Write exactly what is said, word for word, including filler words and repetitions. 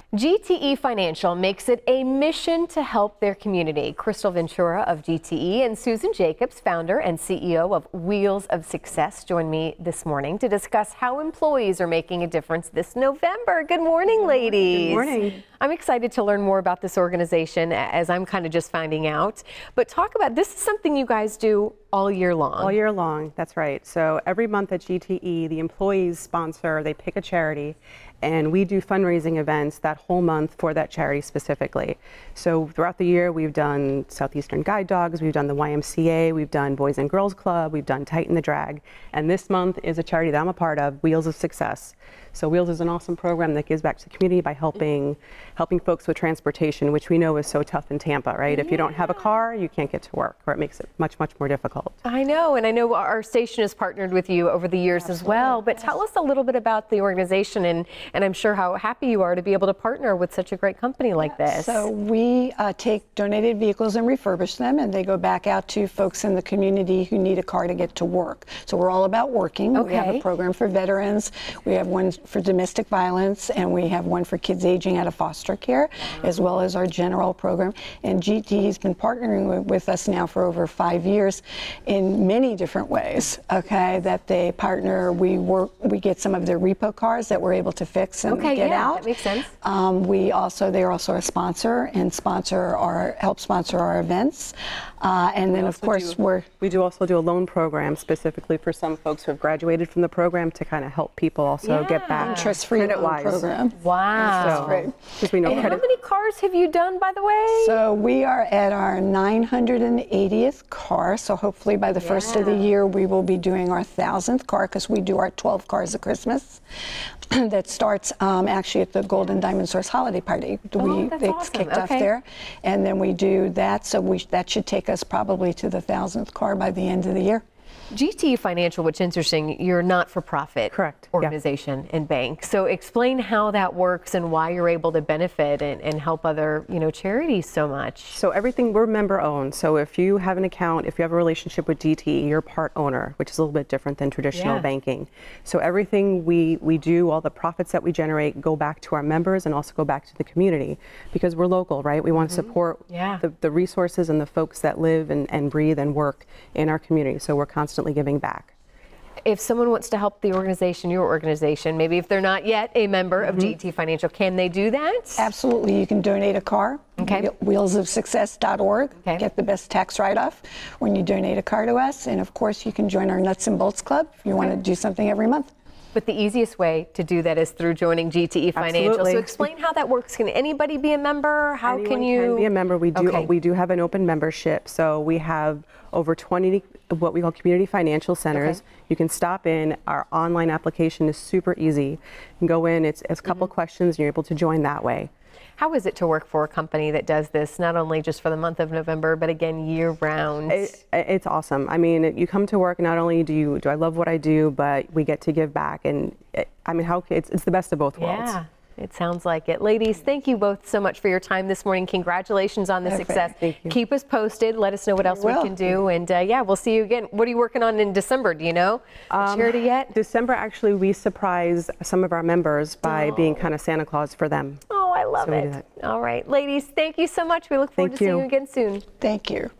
G T E Financial makes it a mission to help their community. Crystal Ventura of G T E and Susan Jacobs, founder and C E O of Wheels of Success, join me this morning to discuss how employees are making a difference this November. Good morning, ladies. Good morning. I'm excited to learn more about this organization, as I'm kind of just finding out. But talk about, this is something you guys do all year long. All year long, that's right. So every month at G T E, the employees sponsor, they pick a charity, and we do fundraising events that whole month for that charity specifically. So throughout the year, we've done Southeastern Guide Dogs, we've done the Y M C A, we've done Boys and Girls Club, we've done Tighten the Drag, and this month is a charity that I'm a part of, Wheels of Success. So Wheels is an awesome program that gives back to the community by helping helping folks with transportation, which we know is so tough in Tampa, right? Yeah. If you don't have a car, you can't get to work, or it makes it much, much more difficult. I know, and I know our station has partnered with you over the years Absolutely. as well, but yes. tell us a little bit about the organization, and, and I'm sure how happy you are to be able to partner with such a great company like this. So we uh, take donated vehicles and refurbish them, and they go back out to folks in the community who need a car to get to work. So we're all about working. Okay. We have a program for veterans, we have one for domestic violence, and we have one for kids aging out of foster care, as well as our general program. And G T E has been partnering with, with us now for over five years in many different ways, okay, that they partner. We work, we get some of their repo cars that we're able to fix and okay, get yeah, out. That makes sense. Um, we also, they're also a sponsor and sponsor our, help sponsor our events. Uh, and then of course do, we're. We do also do a loan program specifically for some folks who have graduated from the program to kind of help people also yeah. get back. Interest-free loan program. Wow. So, we know and how many cars have you done, by the way? So we are at our nine hundred eightieth car. So hopefully by the yeah. first of the year, we will be doing our thousandth car, because we do our twelve cars at Christmas. That starts um, actually at the Golden Diamond Source holiday party. Oh, we that's it's awesome. kicked okay. off there, and then we do that. So we that should take us probably to the thousandth car by the end of the year. G T E Financial, which is interesting, you're a not-for-profit Correct. organization yeah. and bank. So explain how that works and why you're able to benefit and, and help other, you know, charities so much. So everything, we're member-owned. So if you have an account, if you have a relationship with G T E, you're part owner, which is a little bit different than traditional yeah. banking. So everything we, we do, all the profits that we generate go back to our members and also go back to the community, because we're local, right? We want to mm-hmm. support yeah. the, the resources and the folks that live and, and breathe and work in our community. So we're constantly giving back. If someone wants to help the organization, your organization, maybe if they're not yet a member mm-hmm. of G T E Financial, can they do that? Absolutely. You can donate a car. Okay. wheels of success dot org. Okay. Get the best tax write-off when you donate a car to us. And of course, you can join our Nuts and Bolts Club if you okay. want to do something every month. But the easiest way to do that is through joining G T E Financial. Absolutely. So explain how that works. Can anybody be a member? How Anyone can you can be a member? We do. Okay. We do have an open membership. So we have over twenty what we call community financial centers. Okay. You can stop in. Our online application is super easy. You can go in. It's, it's a couple mm-hmm. questions. And you're able to join that way. How is it to work for a company that does this, not only just for the month of November, but again, year round? It, it's awesome. I mean, you come to work, not only do you, do I love what I do, but we get to give back. And it, I mean, how it's, it's the best of both worlds. Yeah, it sounds like it. Ladies, thank you both so much for your time this morning. Congratulations on the Perfect. success. Thank you. Keep us posted. Let us know what else we can do. And uh, yeah, we'll see you again. What are you working on in December? Do you know? Um, charity yet? December, actually, we surprise some of our members by oh. being kind of Santa Claus for them. Oh, I love so it. All right, ladies, thank you so much. We look forward thank to you. seeing you again soon. Thank you.